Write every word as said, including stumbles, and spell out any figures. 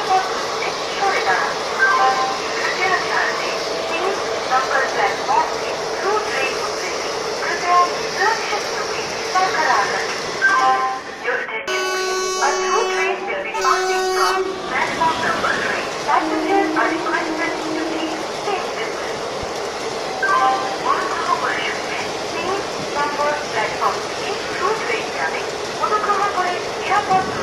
নিরাপদ দূরত্বে সরে দাঁড়ান। कृपया ध्यान दें, तीन नंबर प्लेटफॉर्म से थ्रू ट्रेन उतरेगी। कृपया सुरक्षित दूरी बरकरार रखें। Your attention please. A through train will be passing from platform number three. Passengers are requested to keep safe distance. অনুগ্রহ করে শুনবেন, তিন নম্বর প্ল্যাটফর্ম থেকে থ্রু ট্রেন যাবে। অনুগ্রহ করে নিরাপদ